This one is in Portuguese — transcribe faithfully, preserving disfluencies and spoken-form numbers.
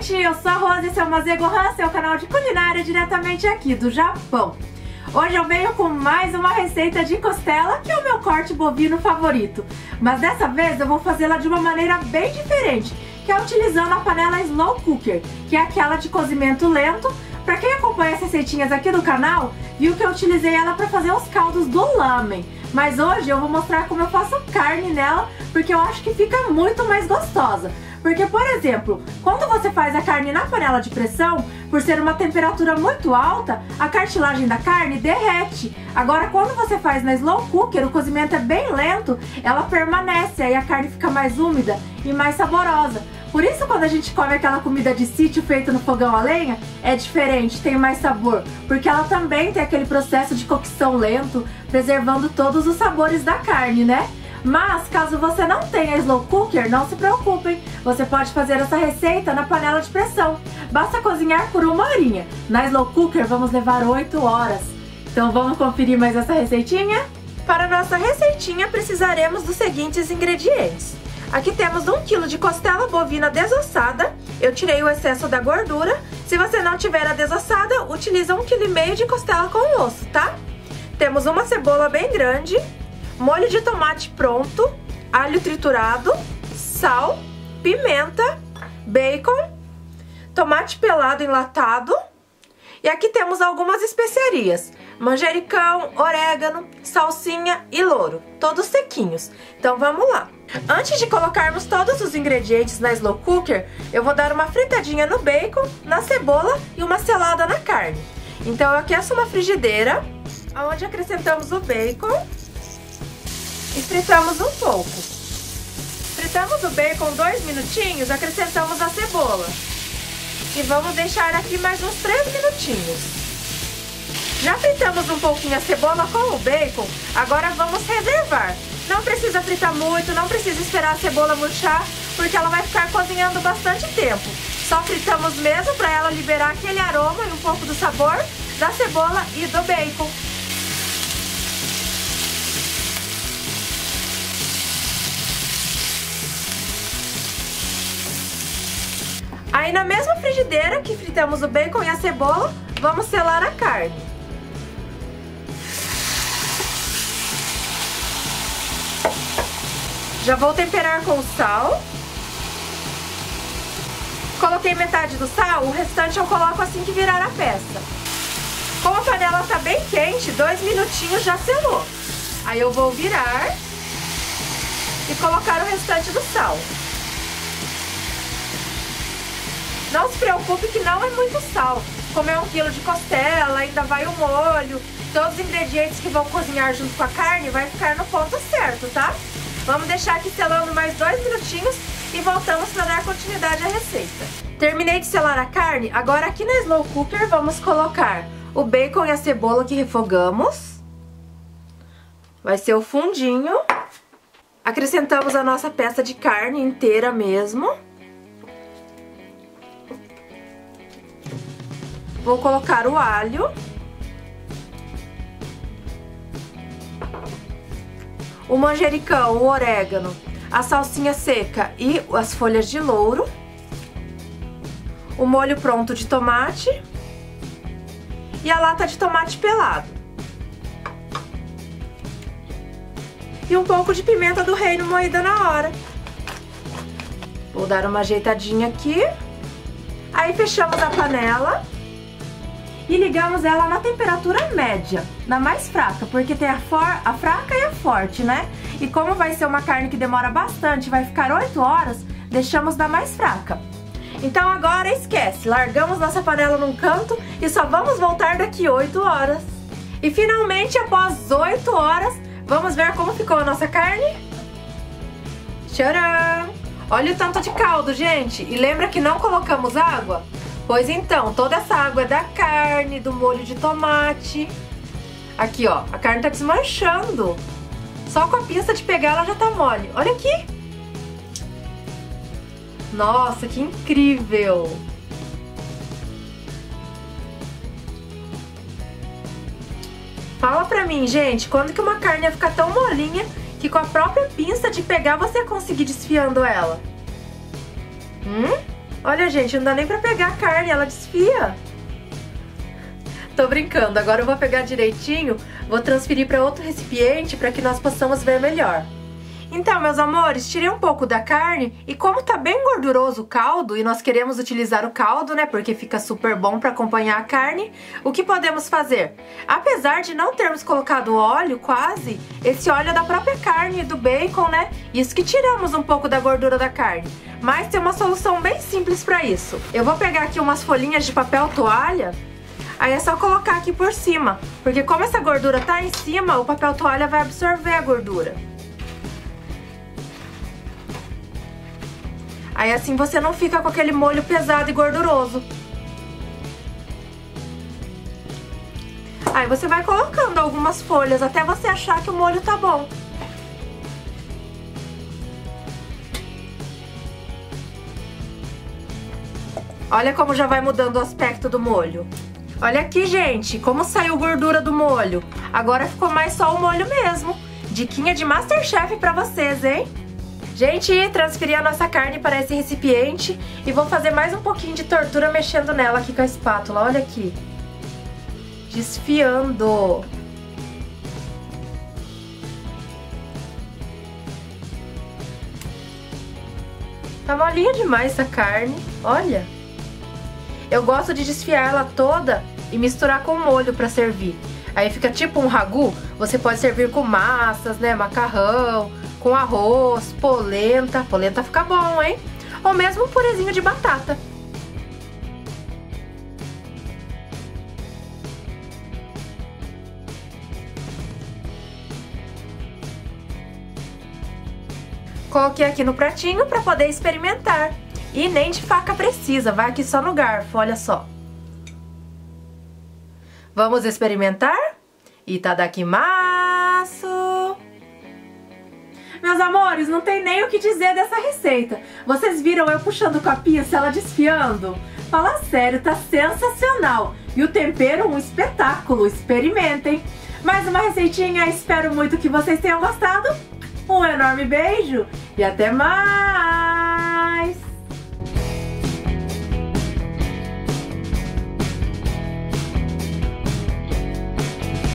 gente, eu sou a Rose, esse é o Mazego Han, seu canal de culinária diretamente aqui do Japão. Hoje eu venho com mais uma receita de costela, que é o meu corte bovino favorito. Mas dessa vez eu vou fazê-la de uma maneira bem diferente, que é utilizando a panela slow cooker, que é aquela de cozimento lento. Pra quem acompanha as receitinhas aqui do canal, viu que eu utilizei ela pra fazer os caldos do lamen. Mas hoje eu vou mostrar como eu faço carne nela, porque eu acho que fica muito mais gostosa. Porque, por exemplo, quando você faz a carne na panela de pressão, por ser uma temperatura muito alta, a cartilagem da carne derrete. Agora, quando você faz na slow cooker, o cozimento é bem lento, ela permanece, aí a carne fica mais úmida e mais saborosa. Por isso, quando a gente come aquela comida de sítio feita no fogão a lenha, é diferente, tem mais sabor. Porque ela também tem aquele processo de cocção lento, preservando todos os sabores da carne, né? Mas, caso você não tenha slow cooker, não se preocupem. Você pode fazer essa receita na panela de pressão. Basta cozinhar por uma horinha. Na slow cooker vamos levar oito horas. Então vamos conferir mais essa receitinha? Para nossa receitinha precisaremos dos seguintes ingredientes. Aqui temos um quilo de costela bovina desossada. Eu tirei o excesso da gordura. Se você não tiver a desossada, utiliza um vírgula cinco quilo de costela com osso, tá? Temos uma cebola bem grande, molho de tomate pronto, alho triturado, sal, pimenta, bacon, tomate pelado enlatado. E aqui temos algumas especiarias: manjericão, orégano, salsinha e louro, todos sequinhos. Então vamos lá. Antes de colocarmos todos os ingredientes na slow cooker, eu vou dar uma fritadinha no bacon, na cebola e uma selada na carne. Então eu aqueço uma frigideira, onde acrescentamos o bacon e fritamos um pouco. Fritamos o bacon dois minutinhos, acrescentamos a cebola. E vamos deixar aqui mais uns três minutinhos. Já fritamos um pouquinho a cebola com o bacon, agora vamos reservar. Não precisa fritar muito, não precisa esperar a cebola murchar, porque ela vai ficar cozinhando bastante tempo. Só fritamos mesmo para ela liberar aquele aroma e um pouco do sabor da cebola e do bacon. Aí na mesma frigideira que fritamos o bacon e a cebola, vamos selar a carne. Já vou temperar com sal. Coloquei metade do sal, o restante eu coloco assim que virar a peça. Como a panela está bem quente, dois minutinhos já selou. Aí eu vou virar e colocar o restante do sal. Não se preocupe que não é muito sal. Como é um quilo de costela, ainda vai o molho, todos os ingredientes que vão cozinhar junto com a carne vai ficar no ponto certo, tá? Vamos deixar aqui selando mais dois minutinhos e voltamos para dar continuidade à receita. Terminei de selar a carne, agora aqui na slow cooker vamos colocar o bacon e a cebola que refogamos. Vai ser o fundinho. Acrescentamos a nossa peça de carne inteira mesmo. Vou colocar o alho. O manjericão, o orégano, a salsinha seca e as folhas de louro. O molho pronto de tomate. E a lata de tomate pelado. E um pouco de pimenta do reino moída na hora. Vou dar uma ajeitadinha aqui. Aí fechamos a panela. E ligamos ela na temperatura média, na mais fraca, porque tem a, for a fraca e a forte, né? E como vai ser uma carne que demora bastante, vai ficar oito horas, deixamos na mais fraca. Então agora esquece, largamos nossa panela num canto e só vamos voltar daqui oito horas. E finalmente, após oito horas, vamos ver como ficou a nossa carne? Tcharam! Olha o tanto de caldo, gente! E lembra que não colocamos água? Pois então, toda essa água é da carne, do molho de tomate. Aqui, ó, a carne tá desmanchando. Só com a pinça de pegar ela já tá mole. Olha aqui. Nossa, que incrível. Fala pra mim, gente, quando que uma carne ia ficar tão molinha que com a própria pinça de pegar você ia conseguir desfiando ela? Hum? Olha, gente, não dá nem pra pegar a carne, ela desfia. Tô brincando, agora eu vou pegar direitinho, vou transferir para outro recipiente para que nós possamos ver melhor. Então, meus amores, tirei um pouco da carne e como tá bem gorduroso o caldo e nós queremos utilizar o caldo, né, porque fica super bom para acompanhar a carne, o que podemos fazer? Apesar de não termos colocado óleo quase, esse óleo é da própria carne e do bacon, né, isso que tiramos um pouco da gordura da carne. Mas tem uma solução bem simples para isso. Eu vou pegar aqui umas folhinhas de papel toalha. Aí é só colocar aqui por cima, porque como essa gordura tá em cima, o papel toalha vai absorver a gordura. Aí assim você não fica com aquele molho pesado e gorduroso. Aí você vai colocando algumas folhas até você achar que o molho tá bom. Olha como já vai mudando o aspecto do molho. Olha aqui, gente, como saiu gordura do molho. Agora ficou mais só o molho mesmo. Diquinha de Masterchef pra vocês, hein? Gente, transferi a nossa carne para esse recipiente e vou fazer mais um pouquinho de tortura mexendo nela aqui com a espátula. Olha aqui. Desfiando. Tá molinha demais essa carne, olha. Eu gosto de desfiar ela toda e misturar com molho para servir. Aí fica tipo um ragu, você pode servir com massas, né, macarrão, com arroz, polenta. Polenta fica bom, hein? Ou mesmo um purezinho de batata. Coloquei aqui no pratinho para poder experimentar. E nem de faca precisa, vai aqui só no garfo, olha só. Vamos experimentar? Itadakimasu! Meus amores, não tem nem o que dizer dessa receita. Vocês viram eu puxando com a pinça, ela desfiando? Fala sério, tá sensacional. E o tempero, um espetáculo, experimentem. Mais uma receitinha, espero muito que vocês tenham gostado. Um enorme beijo e até mais!